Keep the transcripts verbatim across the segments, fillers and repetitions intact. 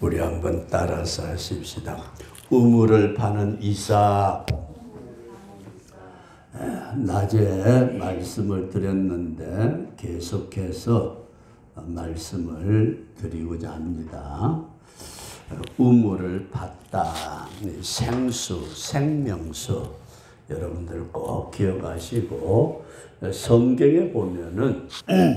우리 한번 따라서 하십시다. 우물을 파는 이삭. 낮에 말씀을 드렸는데 계속해서 말씀을 드리고자 합니다. 우물을 팠다. 생수, 생명수. 여러분들 꼭 기억하시고, 성경에 보면은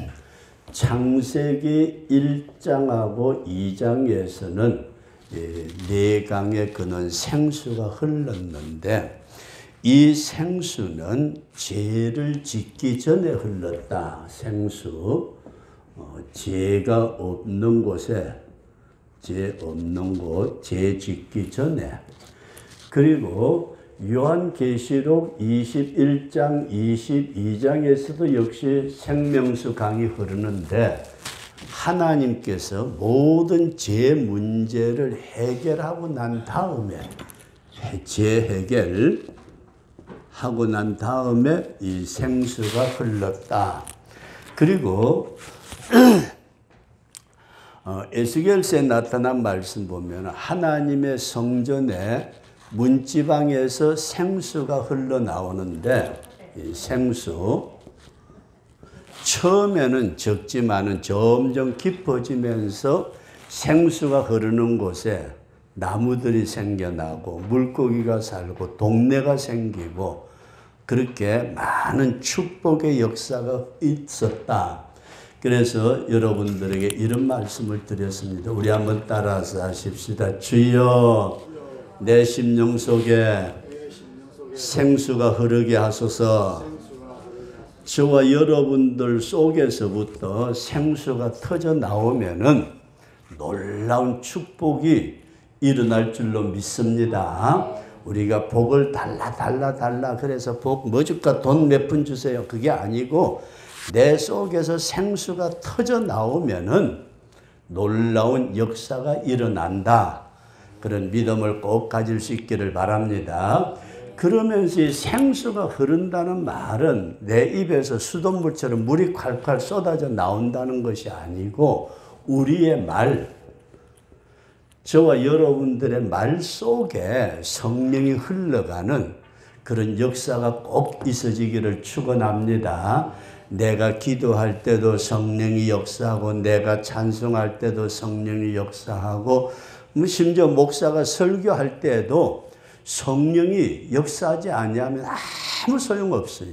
창세기 일 장하고 이 장에서는 네 강에 그는 생수가 흘렀는데, 이 생수는 죄를 짓기 전에 흘렀다. 생수. 어, 죄가 없는 곳에, 죄 없는 곳, 죄 짓기 전에. 그리고 요한계시록 이십일 장, 이십이 장에서도 역시 생명수 강이 흐르는데, 하나님께서 모든 죄 문제를 해결하고 난 다음에, 죄 해결 하고 난 다음에 이 생수가 흘렀다. 그리고 어, 에스겔서에 나타난 말씀 보면 하나님의 성전에 문지방에서 생수가 흘러나오는데, 이 생수 처음에는 적지만은 점점 깊어지면서 생수가 흐르는 곳에 나무들이 생겨나고 물고기가 살고 동네가 생기고 그렇게 많은 축복의 역사가 있었다. 그래서 여러분들에게 이런 말씀을 드렸습니다. 우리 한번 따라서 하십시다. 주여, 내 심령 속에 생수가 흐르게 하소서. 저와 여러분들 속에서부터 생수가 터져 나오면은 놀라운 축복이 일어날 줄로 믿습니다. 우리가 복을 달라 달라 달라 그래서 복 뭐 줄까 돈 몇 푼 주세요. 그게 아니고 내 속에서 생수가 터져 나오면은 놀라운 역사가 일어난다. 그런 믿음을 꼭 가질 수 있기를 바랍니다. 그러면서 이 생수가 흐른다는 말은 내 입에서 수돗물처럼 물이 콸콸 쏟아져 나온다는 것이 아니고 우리의 말, 저와 여러분들의 말 속에 성령이 흘러가는 그런 역사가 꼭 있어지기를 축원합니다. 내가 기도할 때도 성령이 역사하고 내가 찬송할 때도 성령이 역사하고 심지어 목사가 설교할 때도 성령이 역사하지 아니하면 아무 소용없어요.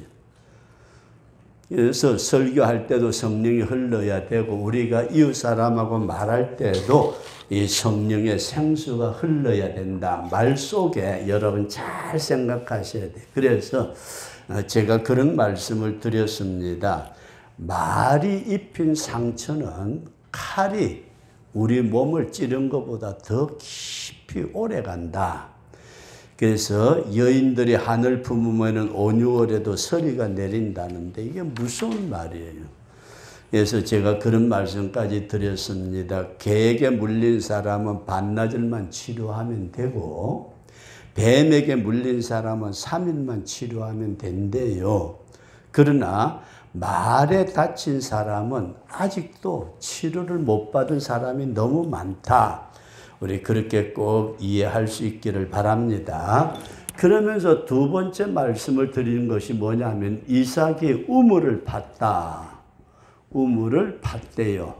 그래서 설교할 때도 성령이 흘러야 되고 우리가 이웃 사람하고 말할 때도 이 성령의 생수가 흘러야 된다. 말 속에 여러분 잘 생각하셔야 돼요. 그래서 제가 그런 말씀을 드렸습니다. 말이 입힌 상처는 칼이 우리 몸을 찌른 것보다 더 깊이 오래 간다. 그래서 여인들이 하늘 품으면 온유월에도 서리가 내린다는데 이게 무서운 말이에요. 그래서 제가 그런 말씀까지 드렸습니다. 개에게 물린 사람은 반나절만 치료하면 되고 뱀에게 물린 사람은 삼 일만 치료하면 된대요. 그러나 말에 다친 사람은 아직도 치료를 못 받은 사람이 너무 많다. 우리 그렇게 꼭 이해할 수 있기를 바랍니다. 그러면서 두 번째 말씀을 드리는 것이 뭐냐면 이삭이 우물을 팠다. 우물을 팠대요.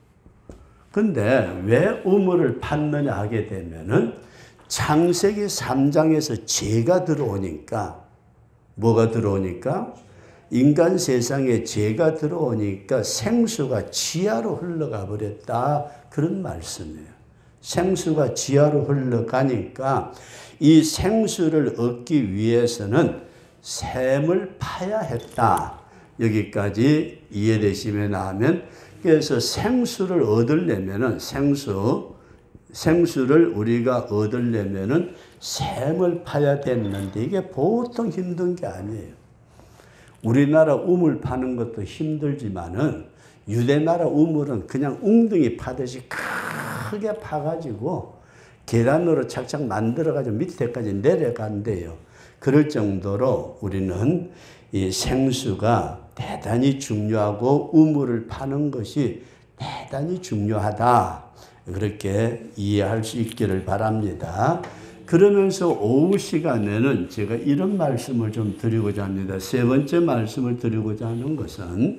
근데 왜 우물을 팠느냐 하게 되면은 창세기 삼 장에서 죄가 들어오니까 뭐가 들어오니까 인간 세상에 죄가 들어오니까 생수가 지하로 흘러가 버렸다. 그런 말씀이에요. 생수가 지하로 흘러가니까 이 생수를 얻기 위해서는 샘을 파야 했다. 여기까지 이해되시면 하면 그래서 생수를 얻으려면은 생수 생수를 우리가 얻으려면은 샘을 파야 됐는데 이게 보통 힘든 게 아니에요. 우리나라 우물 파는 것도 힘들지만은 유대나라 우물은 그냥 웅덩이 파듯이 크게 파가지고 계단으로 착착 만들어가지고 밑에까지 내려간대요. 그럴 정도로 우리는 이 생수가 대단히 중요하고 우물을 파는 것이 대단히 중요하다. 그렇게 이해할 수 있기를 바랍니다. 그러면서 오후 시간에는 제가 이런 말씀을 좀 드리고자 합니다. 세 번째 말씀을 드리고자 하는 것은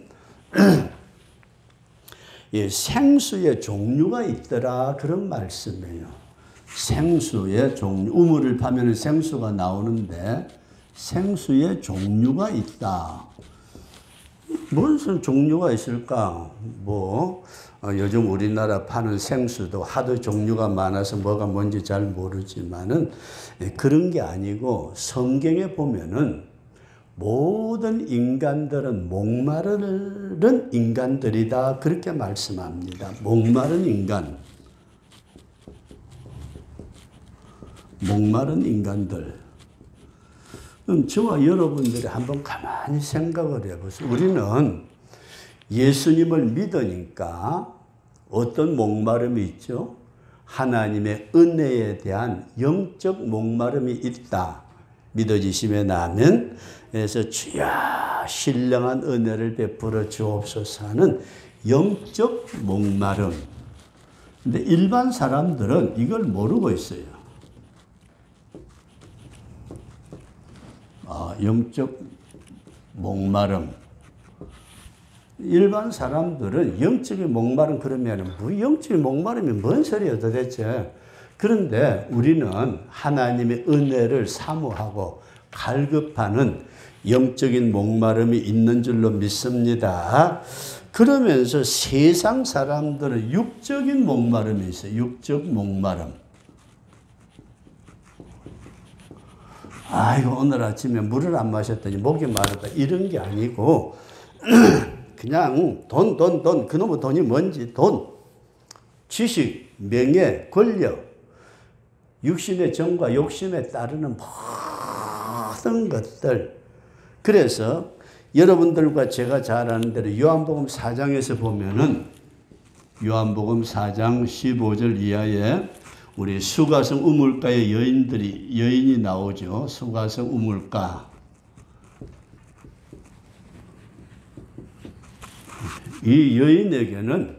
예, 생수의 종류가 있더라 그런 말씀이에요. 생수의 종류, 우물을 파면 생수가 나오는데 생수의 종류가 있다. 무슨 종류가 있을까? 뭐 어, 요즘 우리나라 파는 생수도 하도 종류가 많아서 뭐가 뭔지 잘 모르지만은 예, 그런 게 아니고 성경에 보면은 모든 인간들은 목마른 인간들이다 그렇게 말씀합니다. 목마른 인간, 목마른 인간들. 그럼 저와 여러분들이 한번 가만히 생각을 해보세요. 우리는 예수님을 믿으니까 어떤 목마름이 있죠? 하나님의 은혜에 대한 영적 목마름이 있다. 믿어지시면 아멘. 그래서 주여 신령한 은혜를 베풀어 주옵소서 하는 영적 목마름. 근데 일반 사람들은 이걸 모르고 있어요. 아, 영적 목마름. 일반 사람들은 영적인 목마름 그러면 뭐 영적인 목마름이 뭔 소리야 도대체. 그런데 우리는 하나님의 은혜를 사모하고 갈급하는 영적인 목마름이 있는 줄로 믿습니다. 그러면서 세상 사람들은 육적인 목마름이 있어요. 육적 목마름. 아이고 오늘 아침에 물을 안 마셨더니 목이 마르다 이런 게 아니고 그냥 돈, 돈, 돈, 그놈의 돈이 뭔지 돈, 지식, 명예, 권력, 육신의 정과 욕심에 따르는 모든 것들. 그래서 여러분들과 제가 잘 아는 대로 요한복음 사 장에서 보면은 요한복음 사 장 십오 절 이하에 우리 수가성 우물가의 여인들이, 여인이 나오죠. 수가성 우물가. 이 여인에게는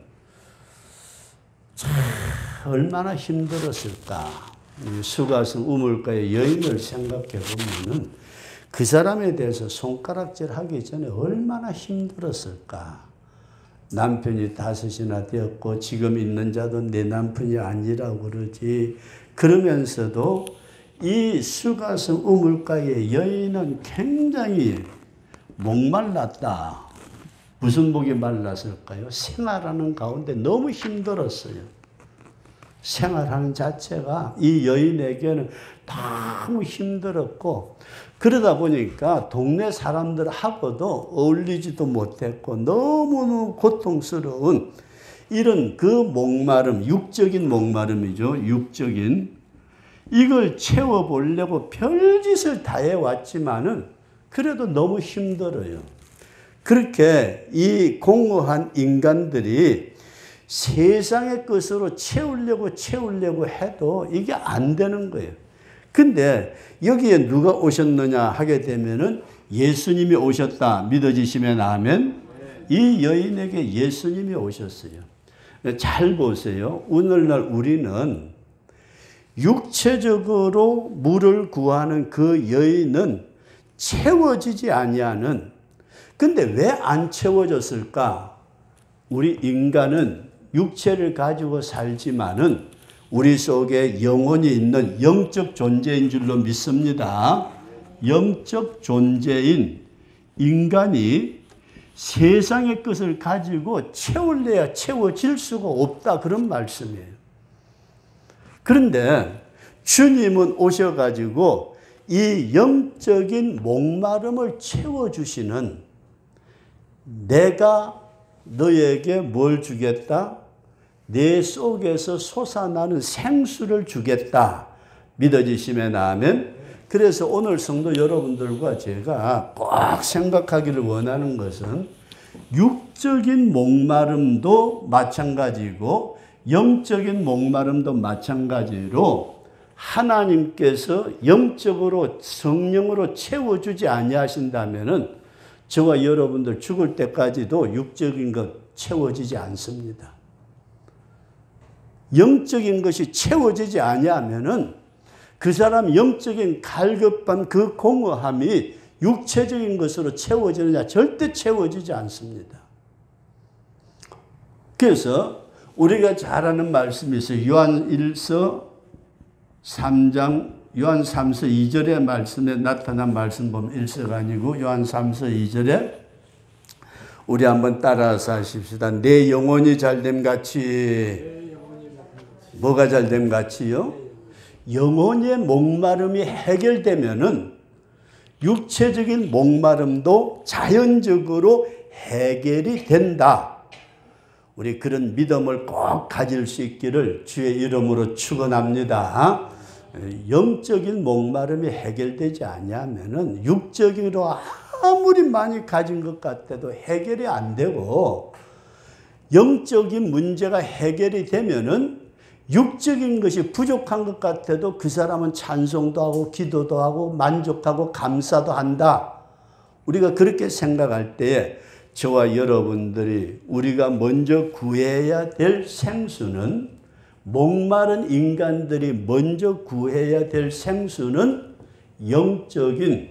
참 얼마나 힘들었을까. 이 수가성 우물가의 여인을 생각해 보면은 그 사람에 대해서 손가락질 하기 전에 얼마나 힘들었을까. 남편이 다섯이나 되었고 지금 있는 자도 내 남편이 아니라고 그러지. 그러면서도 이 수가성 우물가의 여인은 굉장히 목말랐다. 무슨 목이 말랐을까요? 생활하는 가운데 너무 힘들었어요. 생활하는 자체가 이 여인에게는 너무 힘들었고 그러다 보니까 동네 사람들하고도 어울리지도 못했고 너무너무 고통스러운 이런 그 목마름, 육적인 목마름이죠. 육적인. 이걸 채워보려고 별짓을 다 해왔지만은 그래도 너무 힘들어요. 그렇게 이 공허한 인간들이 세상의 것으로 채우려고 채우려고 해도 이게 안 되는 거예요. 근데 여기에 누가 오셨느냐 하게 되면은 예수님이 오셨다. 믿어지시면 아멘. 이 여인에게 예수님이 오셨어요. 잘 보세요. 오늘날 우리는 육체적으로 물을 구하는 그 여인은 채워지지 아니하는. 근데 왜 안 채워졌을까? 우리 인간은 육체를 가지고 살지만은 우리 속에 영혼이 있는 영적 존재인 줄로 믿습니다. 영적 존재인 인간이 세상의 것을 가지고 채울래야 채워질 수가 없다. 그런 말씀이에요. 그런데 주님은 오셔가지고 이 영적인 목마름을 채워주시는 내가 너에게 뭘 주겠다? 내 속에서 솟아나는 생수를 주겠다. 믿어지시면 아멘. 그래서 오늘 성도 여러분들과 제가 꼭 생각하기를 원하는 것은 육적인 목마름도 마찬가지고 영적인 목마름도 마찬가지로 하나님께서 영적으로 성령으로 채워주지 아니하신다면은 저와 여러분들 죽을 때까지도 육적인 것 채워지지 않습니다. 영적인 것이 채워지지 아니하면은 그 사람 영적인 갈급함, 그 공허함이 육체적인 것으로 채워지느냐? 절대 채워지지 않습니다. 그래서 우리가 잘 아는 말씀이 있어요. 요한 일서 삼 장, 요한 삼서 이 절의 말씀에 나타난 말씀 보면 일서가 아니고 요한 삼서 이 절에 우리 한번 따라서 하십시다. 내 영혼이 잘됨 같이. 뭐가 잘됨 같이요? 영혼의 목마름이 해결되면은 육체적인 목마름도 자연적으로 해결이 된다. 우리 그런 믿음을 꼭 가질 수 있기를 주의 이름으로 축원합니다. 영적인 목마름이 해결되지 아니하면은 육적으로 아무리 많이 가진 것 같아도 해결이 안 되고, 영적인 문제가 해결이 되면은 육적인 것이 부족한 것 같아도 그 사람은 찬송도 하고 기도도 하고 만족하고 감사도 한다. 우리가 그렇게 생각할 때에 저와 여러분들이 우리가 먼저 구해야 될 생수는, 목마른 인간들이 먼저 구해야 될 생수는 영적인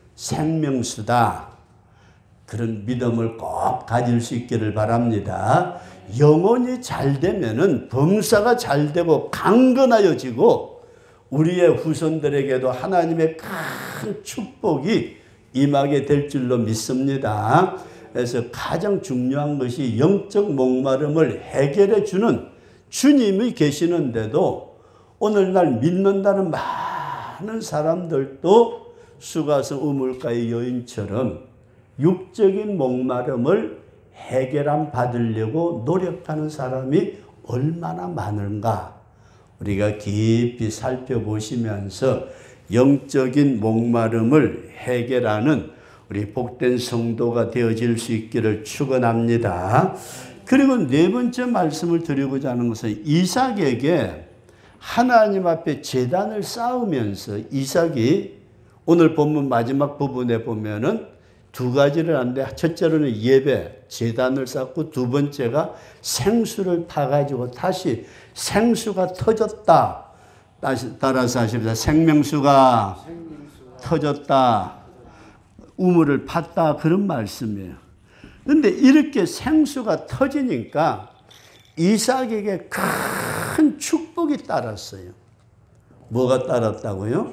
생명수다. 그런 믿음을 꼭 가질 수 있기를 바랍니다. 영혼이 잘 되면은 범사가 잘 되고 강건하여지고 우리의 후손들에게도 하나님의 큰 축복이 임하게 될 줄로 믿습니다. 그래서 가장 중요한 것이 영적 목마름을 해결해 주는 주님이 계시는데도 오늘날 믿는다는 많은 사람들도 수가성 우물가의 여인처럼 육적인 목마름을 해결함 받으려고 노력하는 사람이 얼마나 많은가, 우리가 깊이 살펴보시면서 영적인 목마름을 해결하는 우리 복된 성도가 되어질 수 있기를 축원합니다. 그리고 네 번째 말씀을 드리고자 하는 것은 이삭에게 하나님 앞에 제단을 쌓으면서, 이삭이 오늘 본문 마지막 부분에 보면은 두 가지를 하는데, 첫째로는 예배, 제단을 쌓고, 두 번째가 생수를 타가지고 다시 생수가 터졌다. 다시 따라서 하십시다. 생명수가, 생명수가 터졌다. 우물을 팠다. 그런 말씀이에요. 그런데 이렇게 생수가 터지니까 이삭에게 큰 축복이 따랐어요. 뭐가 따랐다고요?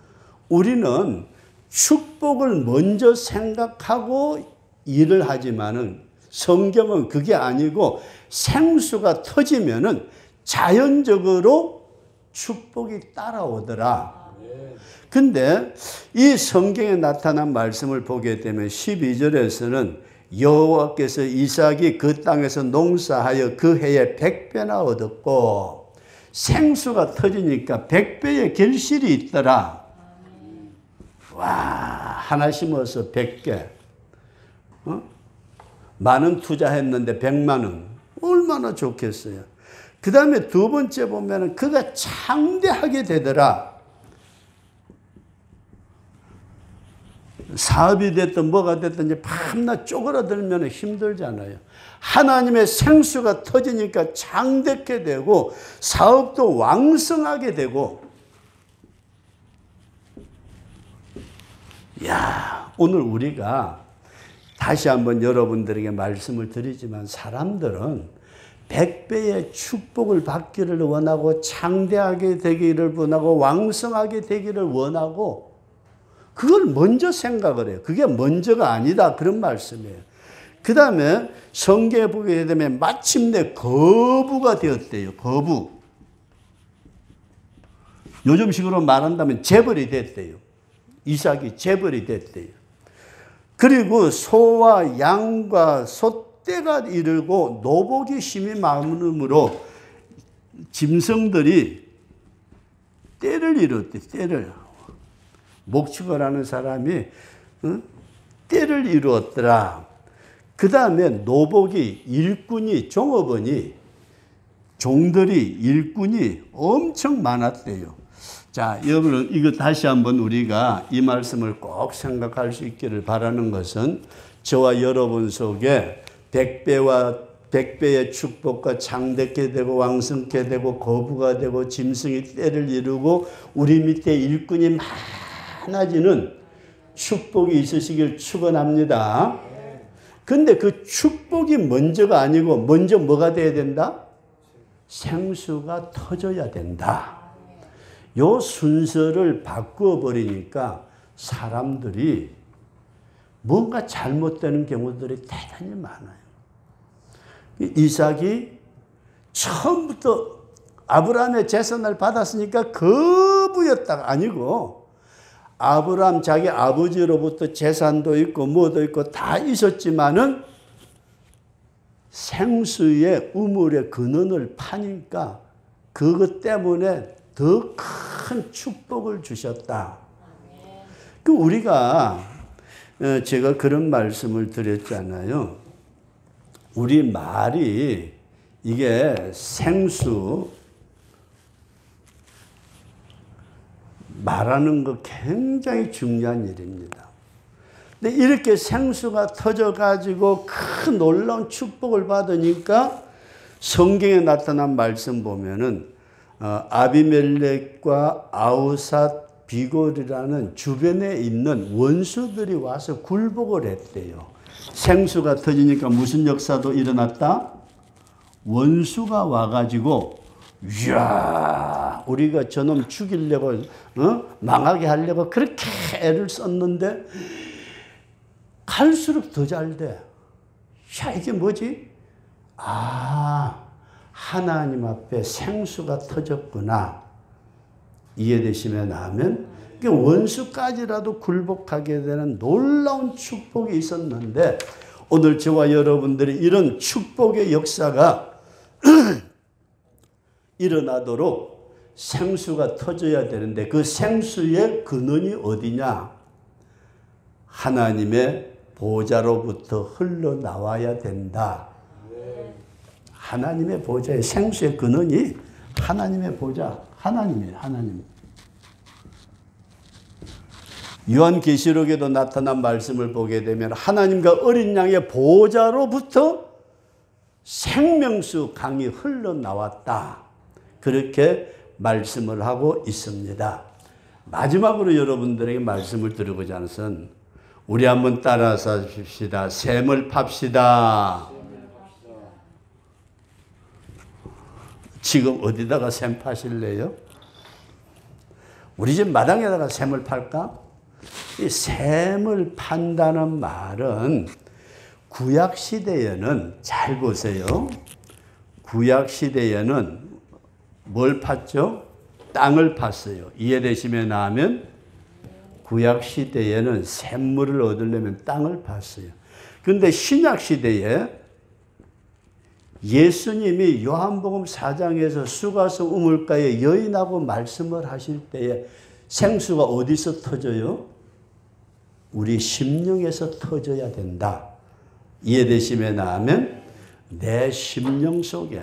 우리는 축복을 먼저 생각하고 일을 하지만은 성경은 그게 아니고 생수가 터지면은 자연적으로 축복이 따라오더라. 근데 이 성경에 나타난 말씀을 보게 되면 십이 절에서는 여호와께서 이삭이 그 땅에서 농사하여 그 해에 백 배나 얻었고, 생수가 터지니까 백 배의 결실이 있더라. 와, 하나 심어서 백 개. 어? 만원 투자했는데 백만 원. 얼마나 좋겠어요. 그 다음에 두 번째 보면은 그가 창대하게 되더라. 사업이 됐든 뭐가 됐든 이제 밤낮 쪼그라들면 힘들잖아요. 하나님의 생수가 터지니까 창대하게 되고 사업도 왕성하게 되고. 야, 오늘 우리가 다시 한번 여러분들에게 말씀을 드리지만, 사람들은 백 배의 축복을 받기를 원하고 창대하게 되기를 원하고 왕성하게 되기를 원하고, 그걸 먼저 생각을 해요. 그게 먼저가 아니다. 그런 말씀이에요. 그 다음에 성경에 보게 되면 마침내 거부가 되었대요. 거부. 요즘식으로 말한다면 재벌이 됐대요. 이삭이 재벌이 됐대요. 그리고 소와 양과 소떼가 이르고 노복이 심히 많음으로 짐승들이 떼를 이뤘대. 떼를. 목축을 하는 사람이 응? 떼를 이루었더라. 그 다음에 노복이, 일꾼이, 종업원이, 종들이, 일꾼이 엄청 많았대요. 자, 여러분, 이거 다시 한번 우리가 이 말씀을 꼭 생각할 수 있기를 바라는 것은, 저와 여러분 속에 백 배와 백배의 축복과 장대케 되고 왕성케 되고 거부가 되고 짐승이 때를 이루고 우리 밑에 일꾼이 많아지는 축복이 있으시길 축원합니다. 근데 그 축복이 먼저가 아니고 먼저 뭐가 돼야 된다? 생수가 터져야 된다. 요 순서를 바꾸어 버리니까 사람들이 뭔가 잘못되는 경우들이 대단히 많아요. 이삭이 처음부터 아브라함의 재산을 받았으니까 거부였다가 아니고 아브라함 자기 아버지로부터 재산도 있고 뭐도 있고 다 있었지만은 생수의 우물의 근원을 파니까 그것 때문에 더 큰 축복을 주셨다. 그 우리가 제가 그런 말씀을 드렸잖아요. 우리 말이 이게 생수 말하는 거 굉장히 중요한 일입니다. 근데 이렇게 생수가 터져가지고 큰 놀라운 축복을 받으니까 성경에 나타난 말씀 보면은 어, 아비멜렉과 아우삿 비골이라는 주변에 있는 원수들이 와서 굴복을 했대요. 생수가 터지니까 무슨 역사도 일어났다? 원수가 와가지고 이야 우리가 저놈 죽이려고 어? 망하게 하려고 그렇게 애를 썼는데 갈수록 더 잘 돼. 야 이게 뭐지? 아 하나님 앞에 생수가 터졌구나. 이해되시면 아멘. 원수까지라도 굴복하게 되는 놀라운 축복이 있었는데 오늘 저와 여러분들이 이런 축복의 역사가 일어나도록 생수가 터져야 되는데 그 생수의 근원이 어디냐? 하나님의 보좌로부터 흘러나와야 된다. 하나님의 보좌의 생수의 근원이 하나님의 보좌, 하나님이에요. 하나님. 요한계시록에도 나타난 말씀을 보게 되면 하나님과 어린 양의 보좌로부터 생명수 강이 흘러나왔다. 그렇게 말씀을 하고 있습니다. 마지막으로 여러분들에게 말씀을 드리고자 하는 것은 우리 한번 따라서 하십시다. 샘을 팝시다. 지금 어디다가 샘 파실래요? 우리 집 마당에다가 샘을 팔까? 이 샘을 판다는 말은 구약시대에는 잘 보세요. 구약시대에는 뭘 팠죠? 땅을 팠어요. 이해되시면 하면 구약시대에는 샘물을 얻으려면 땅을 팠어요. 그런데 신약시대에 예수님이 요한복음 사 장에서 수가성 우물가에 여인하고 말씀을 하실 때에 생수가 어디서 터져요? 우리 심령에서 터져야 된다. 이해되시면 아멘. 내 심령 속에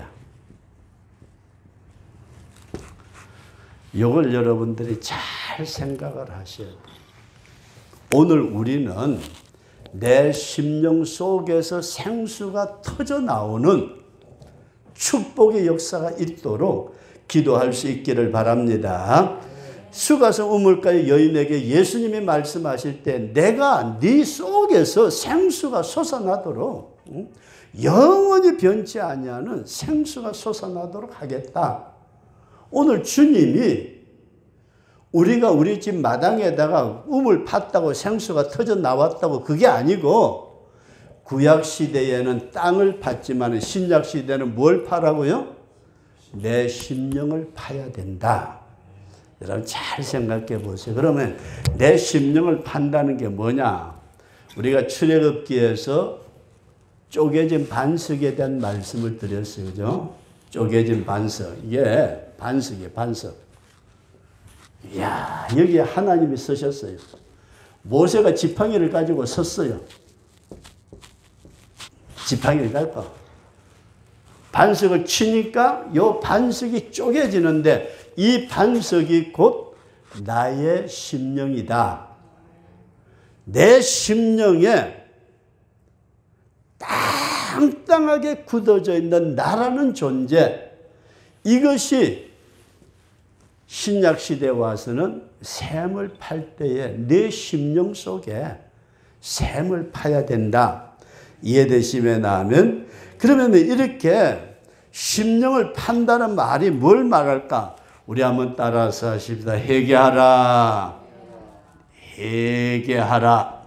이걸 여러분들이 잘 생각을 하셔야 돼요. 오늘 우리는 내 심령 속에서 생수가 터져 나오는 축복의 역사가 있도록 기도할 수 있기를 바랍니다. 수가성 우물가의 여인에게 예수님이 말씀하실 때 내가 네 속에서 생수가 솟아나도록 영원히 변치 아니하는 생수가 솟아나도록 하겠다. 오늘 주님이 우리가 우리 집 마당에다가 우물 팠다고 생수가 터져 나왔다고 그게 아니고 구약시대에는 땅을 팠지만 신약시대는 뭘 파라고요? 내 심령을 파야 된다. 여러분 잘 생각해 보세요. 그러면 내 심령을 판다는 게 뭐냐? 우리가 출애굽기에서 쪼개진 반석에 대한 말씀을 드렸어요. 그죠? 쪼개진 반석. 이게 반석이에요. 반석. 이야, 여기에 하나님이 서셨어요. 모세가 지팡이를 가지고 섰어요. 지팡이를 가지고. 반석을 치니까 이 반석이 쪼개지는데 이 반석이 곧 나의 심령이다. 내 심령에 딱 땅땅하게 굳어져 있는 나라는 존재, 이것이 신약시대에 와서는 샘을 팔 때에 내 심령 속에 샘을 파야 된다. 이해되시면 나면, 그러면 이렇게 심령을 판다는 말이 뭘 말할까? 우리 한번 따라서 하십시다. 회개하라. 회개하라.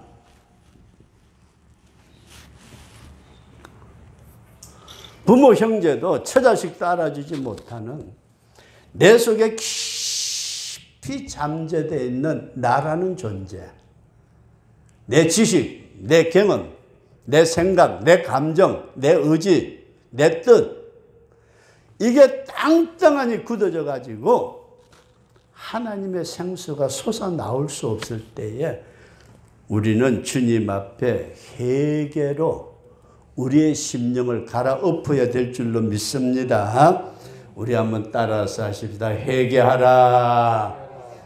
부모 형제도 처자식 따라주지 못하는 내 속에 깊이 잠재되어 있는 나라는 존재, 내 지식, 내 경험, 내 생각, 내 감정, 내 의지, 내 뜻, 이게 땅땅하니 굳어져 가지고 하나님의 생수가 솟아나올 수 없을 때에 우리는 주님 앞에 회개로 우리의 심령을 갈아엎어야 될 줄로 믿습니다. 우리 한번 따라서 하십시다. 회개하라.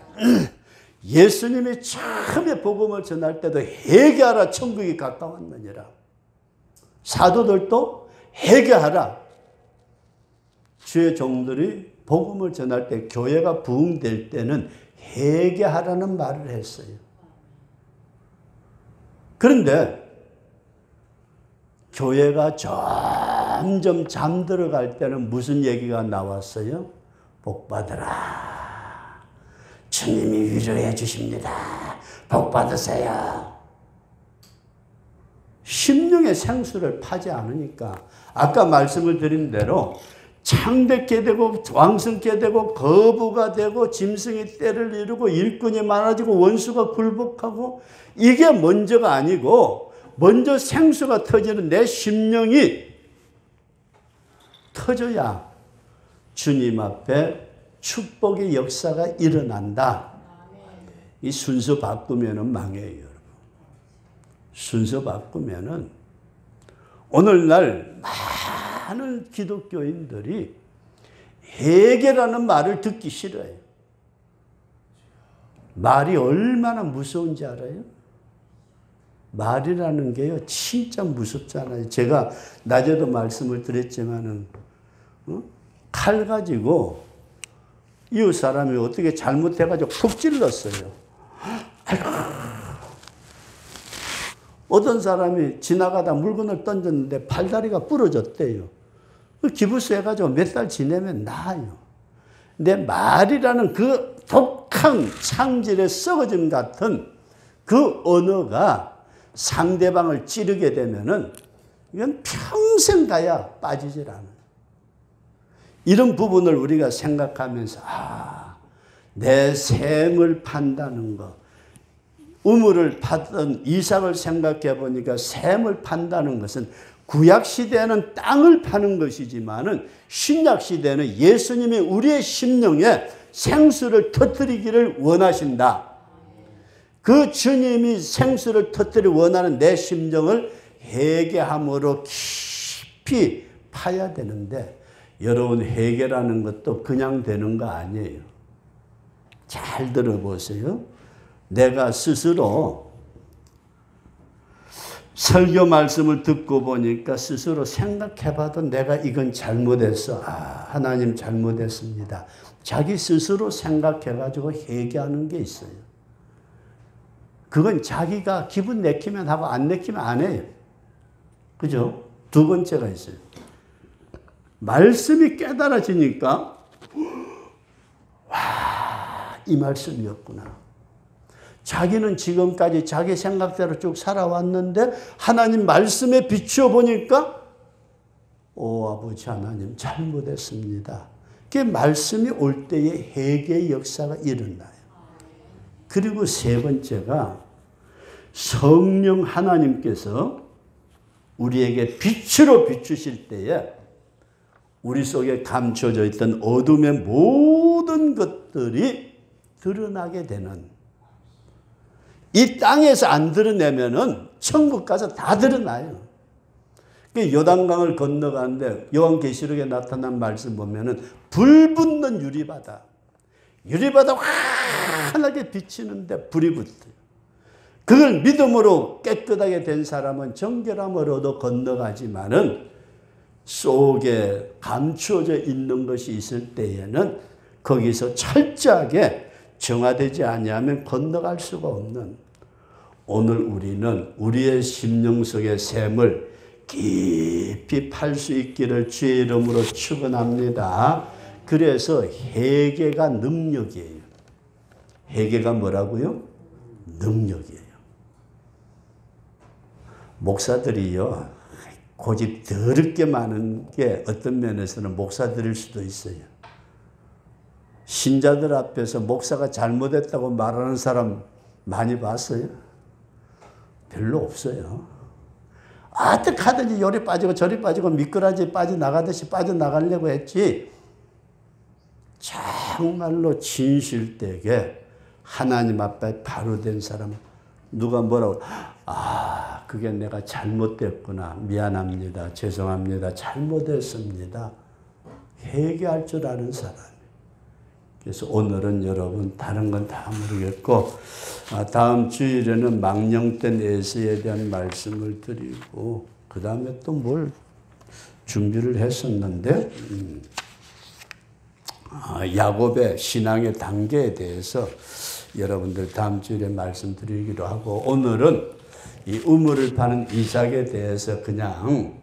예수님이 처음에 복음을 전할 때도 회개하라, 천국이 가까웠느니라. 사도들도 회개하라. 주의 종들이 복음을 전할 때, 교회가 부흥될 때는 회개하라는 말을 했어요. 그런데 교회가 점점 잠들어갈 때는 무슨 얘기가 나왔어요? 복 받으라. 주님이 위로해 주십니다. 복 받으세요. 심령의 생수를 파지 않으니까 아까 말씀을 드린 대로 창백게 되고 왕성게 되고 거부가 되고 짐승이 때를 이루고 일꾼이 많아지고 원수가 굴복하고, 이게 먼저가 아니고 먼저 생수가 터지는 내 심령이 터져야 주님 앞에 축복의 역사가 일어난다. 이 순서 바꾸면은 망해요, 여러분. 순서 바꾸면은 오늘날 많은 기독교인들이 회개라는 말을 듣기 싫어해요. 말이 얼마나 무서운지 알아요? 말이라는 게요, 진짜 무섭잖아요. 제가 낮에도 말씀을 드렸지만은, 어? 칼 가지고 이웃 사람이 어떻게 잘못해가지고 푹 찔렀어요. 아이고. 어떤 사람이 지나가다 물건을 던졌는데 팔다리가 부러졌대요. 기부스 해가지고 몇 달 지내면 나아요. 근데 말이라는 그 독한 창질의 썩어짐 같은 그 언어가 상대방을 찌르게 되면은 이건 평생 가야 빠지질 않아요. 이런 부분을 우리가 생각하면서, 아, 내 샘을 판다는 거, 우물을 파던 이삭을 생각해 보니까 샘을 판다는 것은 구약시대에는 땅을 파는 것이지만은 신약시대에는 예수님이 우리의 심령에 생수를 터뜨리기를 원하신다. 그 주님이 생수를 터뜨리 원하는 내 심정을 회개함으로 깊이 파야 되는데, 여러분, 회개라는 것도 그냥 되는 거 아니에요. 잘 들어보세요. 내가 스스로 설교 말씀을 듣고 보니까 스스로 생각해봐도 내가 이건 잘못했어. 아, 하나님 잘못했습니다. 자기 스스로 생각해가지고 회개하는 게 있어요. 그건 자기가 기분 내키면 하고 안 내키면 안 해요. 그죠? 두 번째가 있어요. 말씀이 깨달아지니까, 와, 이 말씀이었구나. 자기는 지금까지 자기 생각대로 쭉 살아왔는데 하나님 말씀에 비추어 보니까, 오, 아버지 하나님 잘못했습니다. 그 말씀이 올 때에 회개의 역사가 일어나요. 그리고 세 번째가 성령 하나님께서 우리에게 빛으로 비추실 때에 우리 속에 감춰져 있던 어둠의 모든 것들이 드러나게 되는, 이 땅에서 안 드러내면은 천국 가서 다 드러나요. 요단강을 건너가는데 요한계시록에 나타난 말씀 보면은 불 붙는 유리바다, 유리바다 환하게 비치는데 불이 붙어요. 그걸 믿음으로 깨끗하게 된 사람은 정결함으로도 건너가지만은 속에 감추어져 있는 것이 있을 때에는 거기서 철저하게 정화되지 아니하면 건너갈 수가 없는, 오늘 우리는 우리의 심령 속의 샘을 깊이 팔 수 있기를 주의 이름으로 축원합니다. 그래서 회개가 능력이에요. 회개가 뭐라고요? 능력이에요. 목사들이요, 고집 더럽게 많은 게 어떤 면에서는 목사들일 수도 있어요. 신자들 앞에서 목사가 잘못했다고 말하는 사람 많이 봤어요? 별로 없어요. 어떻게 하든지 요리 빠지고 저리 빠지고 미꾸라지 빠져나가듯이 빠져나가려고 했지, 정말로 진실되게 하나님 앞에 바로 된 사람, 누가 뭐라고, 아, 그게 내가 잘못됐구나, 미안합니다, 죄송합니다, 잘못했습니다, 회개할 줄 아는 사람. 그래서 오늘은 여러분 다른 건 다 모르겠고, 다음 주일에는 망령된 에서에 대한 말씀을 드리고, 그 다음에 또 뭘 준비를 했었는데, 음, 야곱의 신앙의 단계에 대해서 여러분들 다음 주일에 말씀드리기로 하고, 오늘은 이 우물을 파는 이삭에 대해서 그냥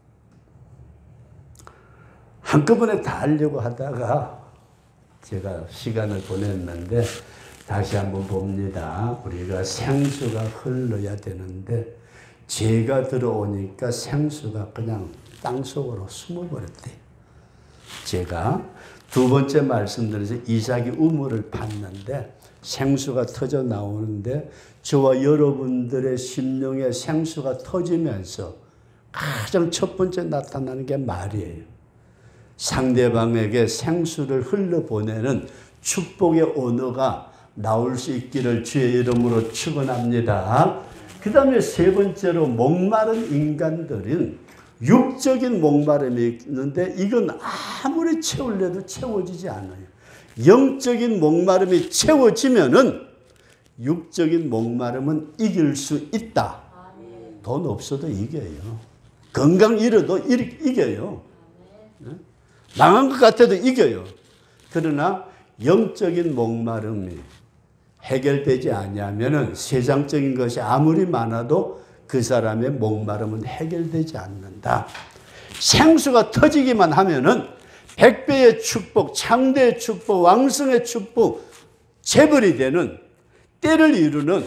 한꺼번에 다 하려고 하다가 제가 시간을 보냈는데, 다시 한번 봅니다. 우리가 생수가 흘러야 되는데 재가 들어오니까 생수가 그냥 땅속으로 숨어버렸대요. 제가 두 번째 말씀드려서 이삭이 우물을 팠는데 생수가 터져 나오는데, 저와 여러분들의 심령에 생수가 터지면서 가장 첫 번째 나타나는 게 말이에요. 상대방에게 생수를 흘려보내는 축복의 언어가 나올 수 있기를 주의 이름으로 축원합니다. 그 다음에 세 번째로, 목마른 인간들은 육적인 목마름이 있는데 이건 아무리 채우려도 채워지지 않아요. 영적인 목마름이 채워지면은 육적인 목마름은 이길 수 있다. 돈 없어도 이겨요. 건강 잃어도 이겨요. 망한 것 같아도 이겨요. 그러나 영적인 목마름이 해결되지 아니하면은 세상적인 것이 아무리 많아도 그 사람의 목마름은 해결되지 않는다. 생수가 터지기만 하면은 백배의 축복, 창대의 축복, 왕성의 축복, 재벌이 되는, 때를 이루는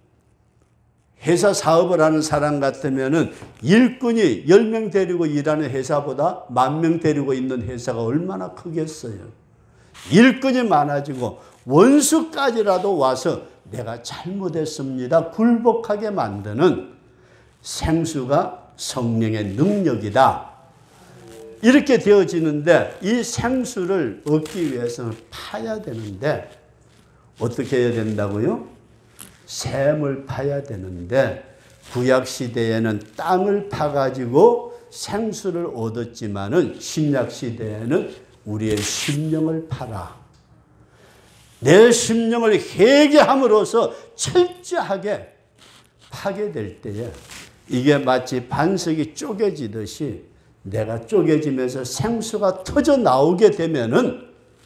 회사 사업을 하는 사람 같으면은 일꾼이 열 명 데리고 일하는 회사보다 만 명 데리고 있는 회사가 얼마나 크겠어요. 일꾼이 많아지고 원수까지라도 와서 내가 잘못했습니다, 굴복하게 만드는 생수가 성령의 능력이다. 이렇게 되어지는데, 이 생수를 얻기 위해서는 파야 되는데 어떻게 해야 된다고요? 샘을 파야 되는데, 구약시대에는 땅을 파가지고 생수를 얻었지만은 신약시대에는 우리의 심령을 파라. 내 심령을 회개함으로써 철저하게 파게 될 때에 이게 마치 반석이 쪼개지듯이 내가 쪼개지면서 생수가 터져 나오게 되면은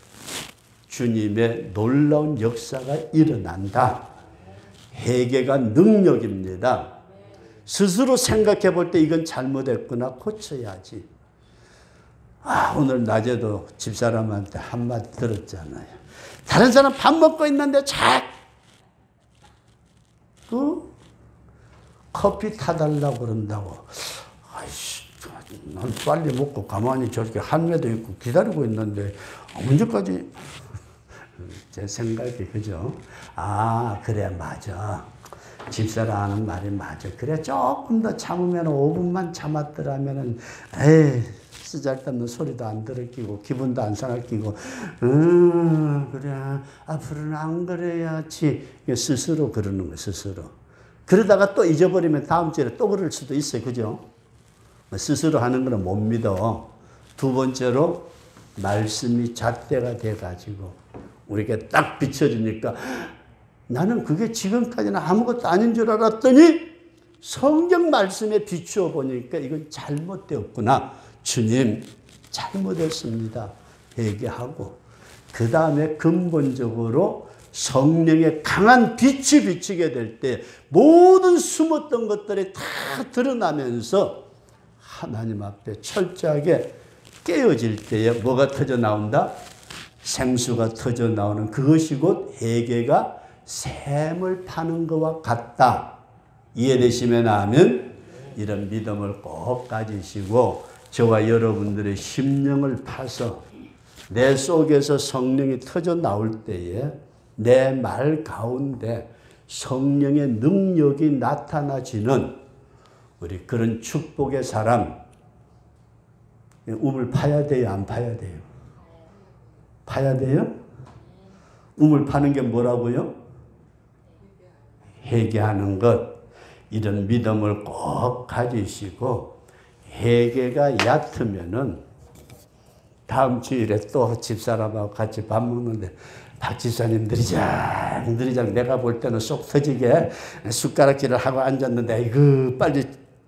주님의 놀라운 역사가 일어난다. 회개가 능력입니다. 스스로 생각해 볼 때 이건 잘못했구나, 고쳐야지. 아, 오늘 낮에도 집사람한테 한마디 들었잖아요. 다른 사람 밥 먹고 있는데 자꾸 커피 타달라고 그런다고. 아이씨, 난 빨리 먹고 가만히 저렇게 한매도 있고 기다리고 있는데 언제까지. 제 생각이 그죠? 아, 그래, 맞아. 집사람 하는 말이 맞아. 그래, 조금 더 참으면 오 분만 참았더라면은, 에이, 쓰잘데없는 소리도 안 들어끼고 기분도 안 상하끼고, 음, 그래, 앞으로는 안 그래야지. 스스로 그러는 거예요, 스스로. 그러다가 또 잊어버리면 다음 주에 또 그럴 수도 있어요, 그죠? 스스로 하는 거는 못 믿어. 두 번째로, 말씀이 잣대가 돼가지고 우리에게 딱 비춰주니까 나는 그게 지금까지는 아무것도 아닌 줄 알았더니 성경 말씀에 비추어 보니까 이건 잘못되었구나. 주님, 잘못했습니다. 회개하고 그 다음에 근본적으로 성령의 강한 빛이 비치게 될 때 모든 숨었던 것들이 다 드러나면서 하나님 앞에 철저하게 깨어질 때에 뭐가 터져 나온다? 생수가 터져 나오는 그것이 곧 회개가 샘을 파는 것과 같다. 이해되시면 아멘. 이런 믿음을 꼭 가지시고 저와 여러분들의 심령을 파서 내 속에서 성령이 터져 나올 때에 내 말 가운데 성령의 능력이 나타나지는 우리 그런 축복의 사람, 우물 파야 돼요? 안 파야 돼요? 파야 돼요? 우물 파는 게 뭐라고요? 회개하는 것. 이런 믿음을 꼭 가지시고 회개가 얕으면은 다음 주일에 또 집사람하고 같이 밥 먹는데 박 집사님 느리장 느리장 내가 볼 때는 쏙 터지게 숟가락질을 하고 앉았는데 이거 빨리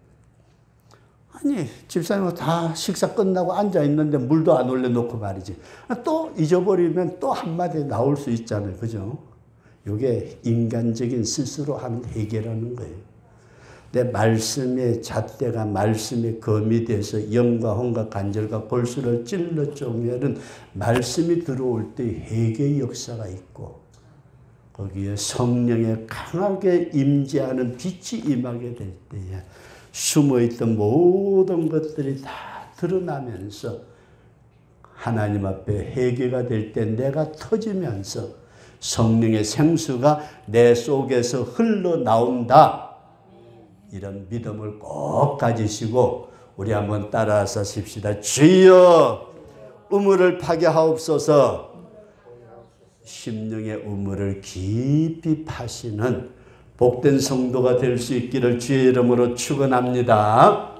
아니 집사님은 다 식사 끝나고 앉아있는데 물도 안 올려놓고 말이지. 또 잊어버리면 또 한마디 나올 수 있잖아요. 그죠? 이게 인간적인 스스로 하는 회개라는 거예요. 내 말씀의 잣대가 말씀의 검이 돼서 영과 혼과 간절과 골수를 찔러 쪼매는 말씀이 들어올 때 회개의 역사가 있고 거기에 성령의 강하게 임재하는 빛이 임하게 될 때에 숨어있던 모든 것들이 다 드러나면서 하나님 앞에 회개가 될 때 내가 터지면서 성령의 생수가 내 속에서 흘러나온다. 이런 믿음을 꼭 가지시고 우리 한번 따라서 하십시다. 주여 우물을 파게 하옵소서. 심령의 우물을 깊이 파시는 복된 성도가 될 수 있기를 주의 이름으로 축원합니다.